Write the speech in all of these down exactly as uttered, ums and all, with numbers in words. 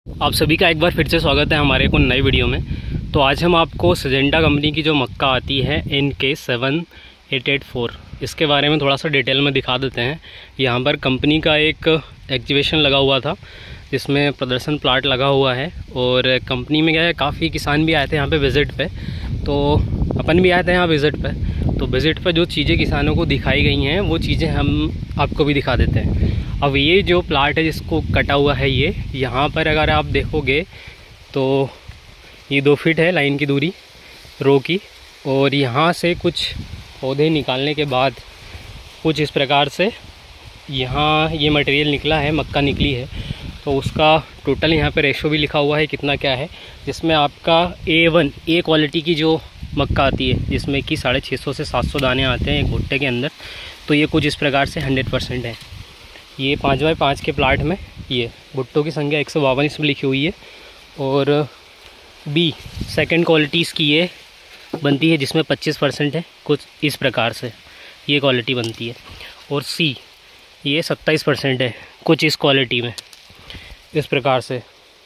आप सभी का एक बार फिर से स्वागत है हमारे को नई वीडियो में। तो आज हम आपको सिजेंटा कंपनी की जो मक्का आती है एन के सेवन एट एट फोर, इसके बारे में थोड़ा सा डिटेल में दिखा देते हैं। यहाँ पर कंपनी का एक एग्जीबिशन लगा हुआ था जिसमें प्रदर्शन प्लाट लगा हुआ है और कंपनी में क्या है, काफ़ी किसान भी आए थे यहाँ पे विज़िट पे, तो अपन भी आए थे यहाँ विज़िट पे। तो विज़िट पे जो चीज़ें किसानों को दिखाई गई हैं वो चीज़ें हम आपको भी दिखा देते हैं। अब ये जो प्लाट है जिसको कटा हुआ है, ये यहाँ पर अगर आप देखोगे तो ये दो फीट है लाइन की दूरी रो की, और यहाँ से कुछ पौधे निकालने के बाद कुछ इस प्रकार से यहाँ ये मटेरियल निकला है, मक्का निकली है। तो उसका टोटल यहाँ पे रेशो भी लिखा हुआ है कितना क्या है, जिसमें आपका ए वन ए क्वालिटी की जो मक्का आती है जिसमें कि साढ़े छः सौ से सात सौ दाने आते हैं एक भुट्टे के अंदर, तो ये कुछ इस प्रकार से हंड्रेड परसेंट है। ये पाँच बाई पाँच के प्लाट में ये भुट्टों की संख्या एक सौ बावन इसमें लिखी हुई है, और बी सेकंड क्वालिटी इसकी ये बनती है जिसमें पच्चीस परसेंट है, कुछ इस प्रकार से ये क्वालिटी बनती है। और सी ये सत्ताईस परसेंट है कुछ इस क्वालिटी में इस प्रकार से।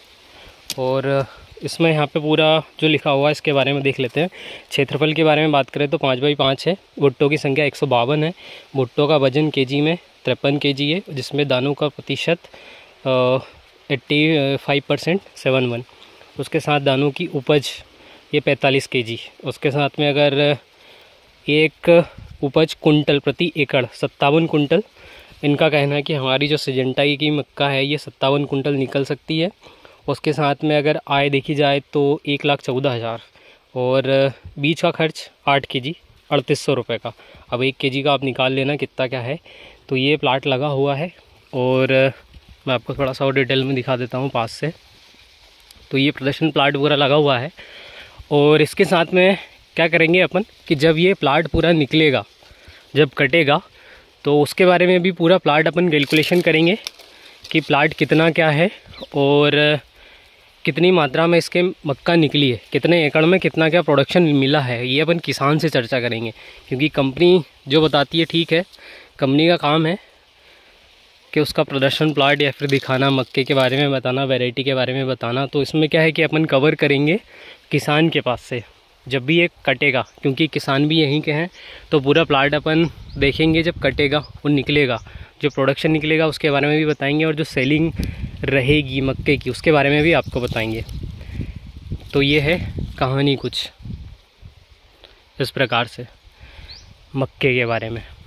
और इसमें यहाँ पे पूरा जो लिखा हुआ है इसके बारे में देख लेते हैं। क्षेत्रफल के बारे में बात करें तो पाँच बाई पाँच है, भुट्टों की संख्या एक सौ बावन है, भुट्टों का वजन केजी में तिरपन केजी है, जिसमें दानों का प्रतिशत eighty five percent seven one, उसके साथ दानों की उपज ये पैंतालीस केजी, उसके साथ में अगर एक उपज कुंटल प्रति एकड़ सत्तावन कुंटल, इनका कहना है कि हमारी जो सिजेंटा की मक्का है ये सत्तावन कुंटल निकल सकती है। उसके साथ में अगर आय देखी जाए तो एक लाख चौदह हज़ार, और बीज का खर्च आठ के जी अड़तीस सौ रुपये का। अब एक के जी का आप निकाल लेना कितना क्या है। तो ये प्लाट लगा हुआ है और मैं आपको थोड़ा सा और डिटेल में दिखा देता हूँ पास से। तो ये प्रदर्शन प्लाट पूरा लगा हुआ है, और इसके साथ में क्या करेंगे अपन कि जब ये प्लाट पूरा निकलेगा, जब कटेगा, तो उसके बारे में भी पूरा प्लाट अपन कैलकुलेशन करेंगे कि प्लाट कितना क्या है और कितनी मात्रा में इसके मक्का निकली है, कितने एकड़ में कितना क्या प्रोडक्शन मिला है, ये अपन किसान से चर्चा करेंगे। क्योंकि कंपनी जो बताती है ठीक है, कंपनी का काम है कि उसका प्रदर्शन प्लाट या फिर दिखाना, मक्के के बारे में बताना, वैरायटी के बारे में बताना। तो इसमें क्या है कि अपन कवर करेंगे किसान के पास से जब भी ये कटेगा, क्योंकि किसान भी यहीं के हैं। तो पूरा प्लाट अपन देखेंगे जब कटेगा और निकलेगा, जो प्रोडक्शन निकलेगा उसके बारे में भी बताएंगे, और जो सेलिंग रहेगी मक्के की उसके बारे में भी आपको बताएंगे। तो ये है कहानी कुछ इस प्रकार से मक्के के बारे में।